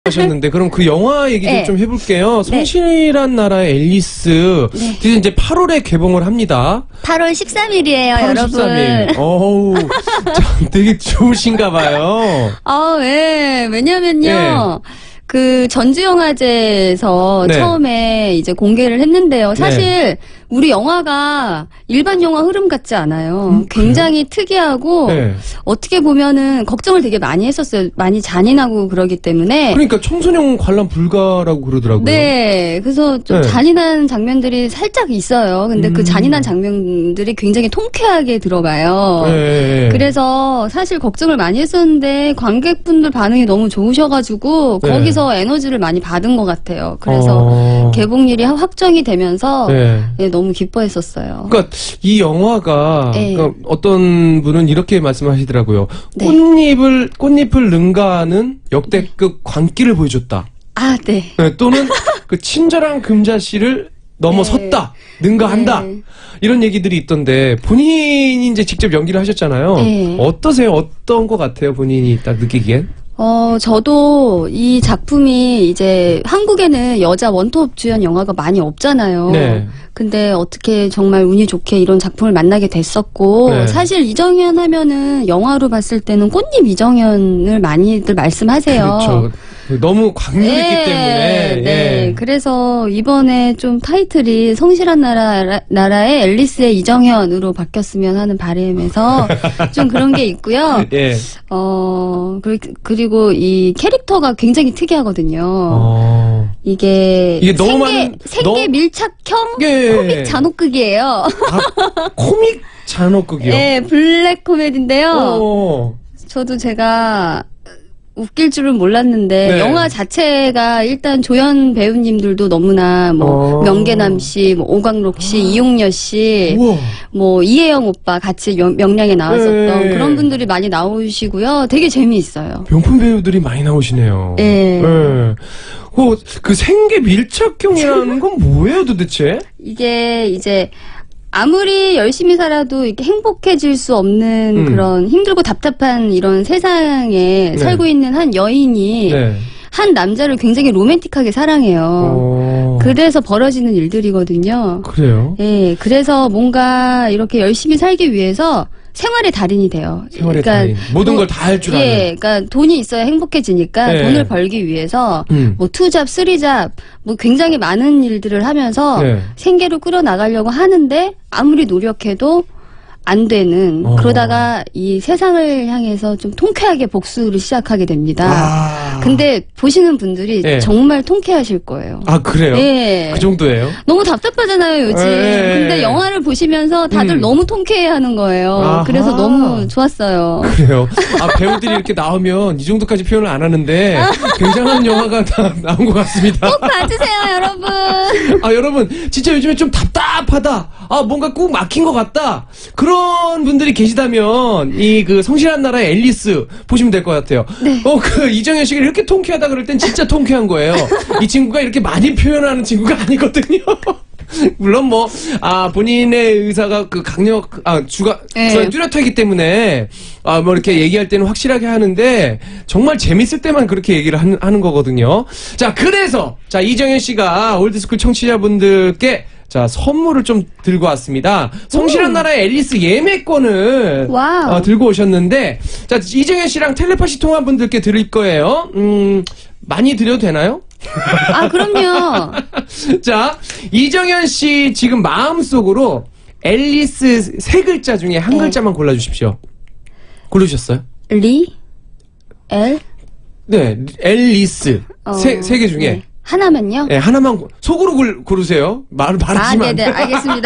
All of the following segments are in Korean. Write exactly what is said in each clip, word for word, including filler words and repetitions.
하셨는데 그럼 그 영화 얘기 좀, 네. 좀 해볼게요. 성실한 나라의 앨리스 네. 드디어 이제 팔월에 개봉을 합니다. 팔월 십삼일이에요, 팔월 여러분. 십삼일. 어우, 참 되게 좋으신가봐요. 아, 왜? 왜냐면요. 네. 그 전주영화제에서 네. 처음에 이제 공개를 했는데요. 사실 네. 우리 영화가 일반 영화 흐름 같지 않아요. 음, 굉장히 특이하고 네. 어떻게 보면은 걱정을 되게 많이 했었어요. 많이 잔인하고 그러기 때문에. 그러니까 청소년 관람 불가라고 그러더라고요. 네, 그래서 좀 네. 잔인한 장면들이 살짝 있어요. 근데 음. 그 잔인한 장면들이 굉장히 통쾌하게 들어가요. 네. 그래서 사실 걱정을 많이 했었는데 관객분들 반응이 너무 좋으셔가지고 네. 거기서 에너지를 많이 받은 것 같아요. 그래서 어. 개봉일이 확정이 되면서 네. 네, 너무 기뻐했었어요. 그러니까 이 영화가 네. 그러니까 어떤 분은 이렇게 말씀하시더라고요. 네. 꽃잎을 꽃잎을 능가하는 역대급 광기를 보여줬다. 아, 네. 네, 또는 그 친절한 금자씨를 넘어섰다, 능가한다 네. 이런 얘기들이 있던데 본인이 이제 직접 연기를 하셨잖아요. 네. 어떠세요? 어떤 것 같아요? 본인이 딱 느끼기엔? 어, 저도 이 작품이 이제 한국에는 여자 원톱 주연 영화가 많이 없잖아요. 네. 근데 어떻게 정말 운이 좋게 이런 작품을 만나게 됐었고, 네. 사실 이정현 하면은 영화로 봤을 때는 꽃잎 이정현을 많이들 말씀하세요. 그렇죠. 너무 강렬했기 네, 때문에. 네. 예. 그래서 이번에 좀 타이틀이 성실한 나라, 나라의 앨리스의 이정현으로 바뀌었으면 하는 바람에서 좀 그런 게 있고요. 예. 어, 그리- 그리고 이 캐릭터가 굉장히 특이하거든요. 어. 이게, 이게 너무 생계, 많은- 생계 너무- 밀착형 예. 코믹 잔혹극이에요. 아, 코믹 잔혹극이요? 네, 블랙 코미디인데요. 어. 저도 제가 웃길 줄은 몰랐는데 네. 영화 자체가 일단 조연 배우님들도 너무나 뭐 어. 명계남 씨, 뭐 오광록 씨, 이용녀 씨, 우와. 뭐 이혜영 오빠 같이 명- 명량에 나왔었던 네. 그런 분들이 많이 나오시고요. 되게 재미있어요. 명품 배우들이 많이 나오시네요. 예. 예. 어, 그 생계 밀착형이라는 건 뭐예요, 도대체? 이게 이제 아무리 열심히 살아도 이렇게 행복해질 수 없는 음. 그런 힘들고 답답한 이런 세상에 네. 살고 있는 한 여인이 네. 한 남자를 굉장히 로맨틱하게 사랑해요. 어. 그래서 벌어지는 일들이거든요. 그래요? 예, 그래서 뭔가 이렇게 열심히 살기 위해서 생활의 달인이 돼요. 생활의 달인. 모든 걸 다 할 줄 아는. 예, 그러니까 돈이 있어야 행복해지니까 네. 돈을 벌기 위해서 음. 뭐 투잡, 쓰리잡, 뭐 굉장히 많은 일들을 하면서 네. 생계를 끌어나가려고 하는데 아무리 노력해도 안 되는 어. 그러다가 이 세상을 향해서 좀 통쾌하게 복수를 시작하게 됩니다. 아. 근데 보시는 분들이 네. 정말 통쾌하실 거예요. 아, 그래요? 예. 그 정도예요? 너무 답답하잖아요, 요즘. 예. 근데 영화를 보시면서 다들 음. 너무 통쾌해 하는 거예요. 아하. 그래서 너무 좋았어요. 그래요. 아, 배우들이 이렇게 나오면 이 정도까지 표현을 안 하는데 굉장한 영화가 나, 나온 것 같습니다. 꼭 봐주세요, 여러분. 아, 여러분, 진짜 요즘에 좀 답답하다. 아, 뭔가 꼭 막힌 것 같다. 그런 분들이 계시다면, 이 그 성실한 나라의 앨리스 보시면 될 것 같아요. 네. 어, 그 이정현 씨가 이렇게 통쾌하다 그럴 땐 진짜 통쾌한 거예요. 이 친구가 이렇게 많이 표현하는 친구가 아니거든요. 물론 뭐, 아, 본인의 의사가 그 강력, 아, 주가, 네. 주가 뚜렷하기 때문에, 아, 뭐 이렇게 얘기할 때는 확실하게 하는데, 정말 재밌을 때만 그렇게 얘기를 하는, 하는 거거든요. 자, 그래서, 자, 이정현 씨가 올드스쿨 청취자분들께 자, 선물을 좀 들고 왔습니다. 성실한 나라의 앨리스 예매권을 와우. 어, 들고 오셨는데, 자, 이정현 씨랑 텔레파시 통화 분들께 드릴 거예요. 음, 많이 드려도 되나요? 아, 그럼요. 자, 이정현 씨 지금 마음속으로 앨리스 세 글자 중에 한 네. 글자만 골라주십시오. 고르셨어요? 리, 엘, 네, 앨리스. 어, 세, 세 개 중에. 네. 하나만요? 네, 하나만 고- 속으로 골, 고르세요. 말, 아, 말하시면 안 네네, 돼요. 알겠습니다.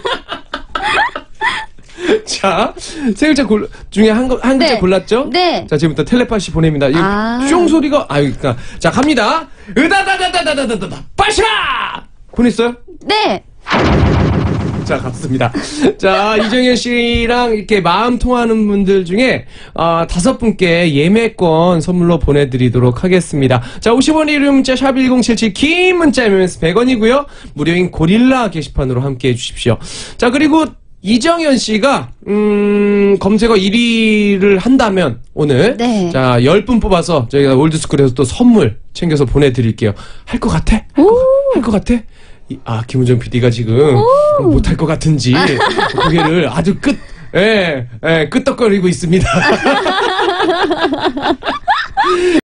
자, 세 글자 골, 중에 한, 거- 한 글자 네. 골랐죠? 네. 자, 지금부터 텔레파시 보냅니다. 이 아. 숑 소리가, 아유, 그니까. 자, 갑니다. 으다다다다다다다다. 빠샤! 보냈어요? 네. 자, 갔습니다. 자, 이정현 씨랑 이렇게 마음 통하는 분들 중에, 아, 다섯 분께 예매권 선물로 보내드리도록 하겠습니다. 자, 오십 원 이름 문자 샵 일공칠칠, 긴 문자 엠엠에스 백 원이고요. 무료인 고릴라 게시판으로 함께 해주십시오. 자, 그리고 이정현 씨가 음, 검색어 일 위를 한다면 오늘 네. 자, 열 분 뽑아서 저희가 올드스쿨에서 또 선물 챙겨서 보내드릴게요. 할 것 같아? 할 것 같아? 이- 아, 김우정 피디가 지금 못할 것 같은지 고개를 아주 끝, 예, 예, 끄떡거리고 있습니다.